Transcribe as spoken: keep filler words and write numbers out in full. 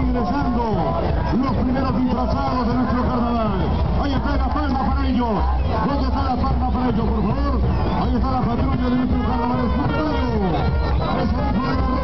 ingresando los primeros disfrazados de nuestro carnaval. Ahí está la palma para ellos. ¿Dónde está la palma para ellos, por favor? Ahí está la patrulla de nuestro carnaval.